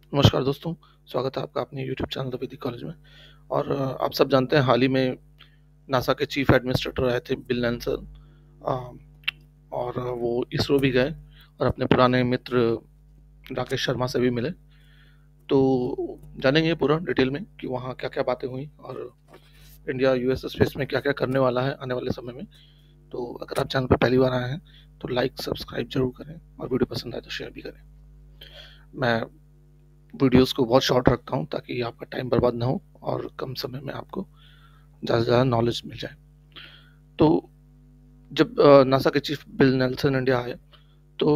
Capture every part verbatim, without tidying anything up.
नमस्कार दोस्तों, स्वागत है आपका अपने YouTube channel The Vedic College में। और अ, आप सब जानते हैं हाल ही में नासा के चीफ एडमिनिस्ट्रेटर आए थे बिल नेल्सन। अ, और वो इसरो भी गए और अपने पुराने मित्र राकेश शर्मा से भी मिले। तो जानेंगे पूरा डिटेल में कि वहाँ क्या-क्या बातें हुई और इंडिया यूएस स्पेस में क्या-क्या करने वाला है आने वाले समय में। तो अगर आप चैनल पर पहली बार आए हैं तो लाइक, सब्सक्राइब ज़रूर करें और वीडियो पसंद आए तो शेयर भी करें। मैं वीडियोस को बहुत शॉर्ट रखता हूँ ताकि आपका टाइम बर्बाद ना हो और कम समय में आपको ज़्यादा से ज़्यादा नॉलेज मिल जाए। तो जब अ, नासा के चीफ बिल नेल्सन इंडिया आए तो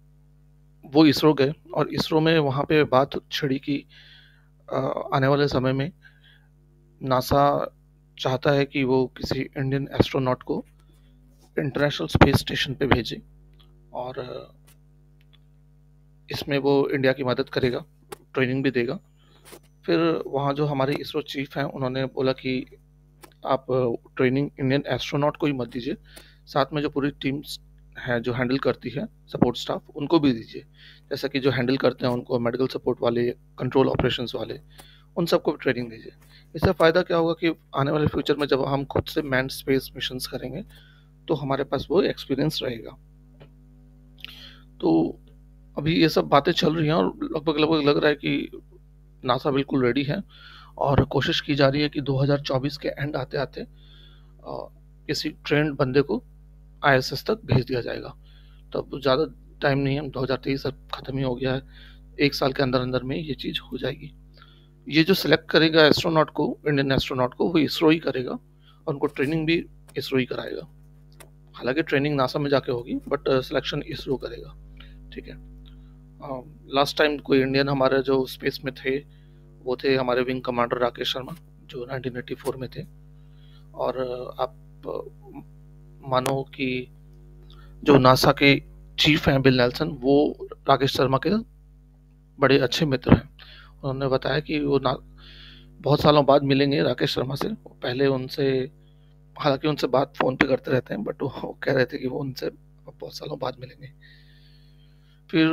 वो इसरो गए और इसरो में वहाँ पे बात छिड़ी कि अ, आने वाले समय में नासा चाहता है कि वो किसी इंडियन एस्ट्रोनॉट को इंटरनेशनल स्पेस स्टेशन पे भेजे और अ, इसमें वो इंडिया की मदद करेगा, ट्रेनिंग भी देगा। फिर वहाँ जो हमारे इसरो चीफ हैं उन्होंने बोला कि आप ट्रेनिंग इंडियन एस्ट्रोनॉट को ही मत दीजिए, साथ में जो पूरी टीम्स है जो हैंडल करती है सपोर्ट स्टाफ उनको भी दीजिए। जैसा कि जो हैंडल करते हैं उनको मेडिकल सपोर्ट वाले, कंट्रोल ऑपरेशंस वाले, उन सबको भी ट्रेनिंग दीजिए। इससे फ़ायदा क्या होगा कि आने वाले फ्यूचर में जब हम खुद से मैन्ड स्पेस मिशंस करेंगे तो हमारे पास वो एक्सपीरियंस रहेगा। तो अभी ये सब बातें चल रही हैं और लगभग लगभग लग रहा है कि नासा बिल्कुल रेडी है और कोशिश की जा रही है कि दो हज़ार चौबीस के एंड आते आते अ, किसी ट्रेंड बंदे को आईएसएस तक भेज दिया जाएगा। तब ज़्यादा टाइम नहीं है, दो हज़ार तेईस अब खत्म ही हो गया है। एक साल के अंदर अंदर में ये चीज़ हो जाएगी। ये जो सिलेक्ट करेगा एस्ट्रोनॉट को, इंडियन एस्ट्रोनॉट को, वो इसरो ही करेगा और उनको ट्रेनिंग भी इसरो ही कराएगा। हालांकि ट्रेनिंग नासा में जाके होगी बट सिलेक्शन इसरो करेगा। ठीक है। लास्ट टाइम कोई इंडियन हमारे जो स्पेस में थे वो थे हमारे विंग कमांडर राकेश शर्मा जो नाइनटीन एटी फोर में थे। और अ, आप अ, मानो कि जो नासा के चीफ हैं बिल नेल्सन वो राकेश शर्मा के बड़े अच्छे मित्र हैं। उन्होंने बताया कि वो ना बहुत सालों बाद मिलेंगे राकेश शर्मा से। पहले उनसे हालांकि उनसे बात फ़ोन पे करते रहते हैं बट वो कह रहे थे कि वो उनसे बहुत सालों बाद मिलेंगे। फिर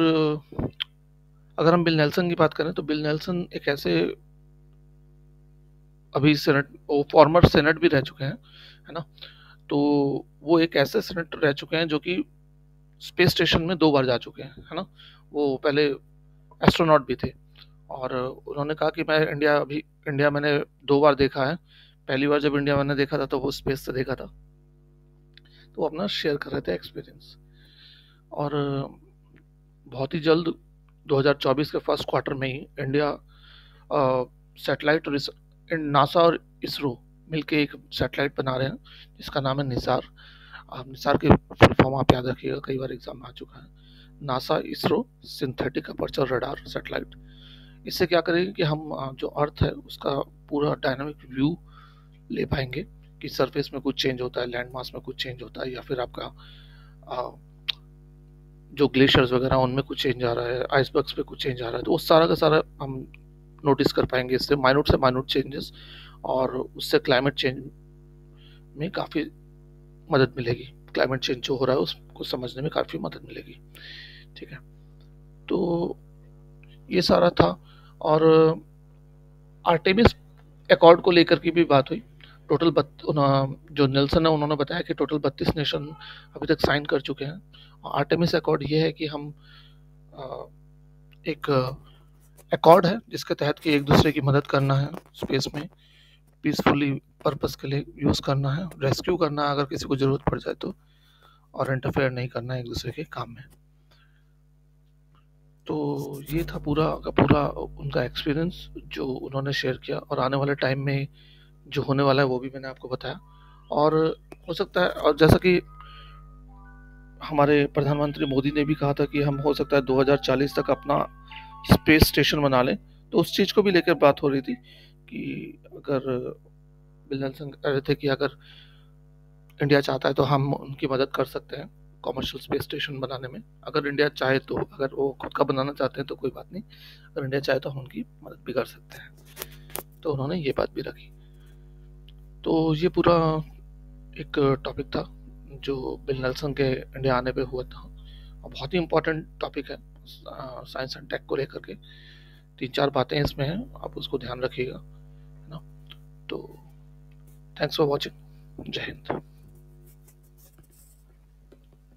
अगर हम बिल नेल्सन की बात करें तो बिल नेल्सन एक ऐसे अभी सेनेट वो फॉर्मर सेनेट भी रह चुके हैं, है ना? तो वो एक ऐसे सेनेटर रह चुके हैं जो कि स्पेस स्टेशन में दो बार जा चुके हैं, है ना? वो पहले एस्ट्रोनॉट भी थे और उन्होंने कहा कि मैं इंडिया अभी इंडिया मैंने दो बार देखा है। पहली बार जब इंडिया मैंने देखा था तो वो स्पेस से देखा था। तो वो अपना शेयर कर रहे थे एक्सपीरियंस। और बहुत ही जल्द दो हज़ार चौबीस के फर्स्ट क्वार्टर में ही इंडिया सैटेलाइट नासा और इसरो मिलके एक सैटेलाइट बना रहे हैं जिसका नाम है निसार। आप निसार की फुल फॉर्म आप याद रखिएगा, कई बार एग्जाम में आ चुका है। NASA ISRO synthetic aperture radar satellite. इससे क्या करेंगे कि हम अ, जो अर्थ है उसका पूरा डायनामिक व्यू ले पाएंगे कि सरफेस में कुछ चेंज होता है, लैंड मास में कुछ चेंज होता है या फिर आपका अ, जो ग्लेशियर्स वगैरह उनमें कुछ चेंज आ रहा है, आइसबर्ग्स पे कुछ चेंज आ रहा है, तो वो सारा का सारा हम नोटिस कर पाएंगे इससे माइन्यूट से माइन्यूट चेंजेस। और उससे क्लाइमेट चेंज में काफ़ी मदद मिलेगी। क्लाइमेट चेंज जो हो रहा है उसको समझने में काफ़ी मदद मिलेगी। ठीक है। तो ये सारा था। और आर्टेमिस अकॉर्ड को लेकर की भी बात हुई। टोटल बत, जो नेल्सन है उन्होंने बताया कि टोटल बत्तीस नेशन अभी तक साइन कर चुके हैं। आर्टेमिस अकॉर्ड ये है कि हम अ, एक अकॉर्ड है जिसके तहत कि एक दूसरे की मदद करना है स्पेस में, पीसफुली पर्पस के लिए यूज़ करना है, रेस्क्यू करना है अगर किसी को ज़रूरत पड़ जाए तो, और इंटरफेयर नहीं करना है एक दूसरे के काम में। तो ये था पूरा का पूरा उनका एक्सपीरियंस जो उन्होंने शेयर किया और आने वाले टाइम में जो होने वाला है वो भी मैंने आपको बताया। और हो सकता है, और जैसा कि हमारे प्रधानमंत्री मोदी ने भी कहा था कि हम हो सकता है दो हज़ार चालीस तक अपना स्पेस स्टेशन बना लें, तो उस चीज़ को भी लेकर बात हो रही थी कि अगर बिल नेल्सन कह रहे थे कि अगर इंडिया चाहता है तो हम उनकी मदद कर सकते हैं कॉमर्शियल स्पेस स्टेशन बनाने में। अगर इंडिया चाहे तो, अगर वो खुद का बनाना चाहते हैं तो कोई बात नहीं, अगर इंडिया चाहे तो हम उनकी मदद भी कर सकते हैं। तो उन्होंने ये बात भी रखी। तो ये पूरा एक टॉपिक था जो बिल नेल्सन के इंडिया आने पे हुआ था और बहुत ही इम्पोर्टेंट टॉपिक है साइंस एंड टेक को लेकर के। तीन चार बातें इसमें हैं, आप उसको ध्यान रखिएगा, है ना। तो थैंक्स फॉर वॉचिंग। जय हिंद।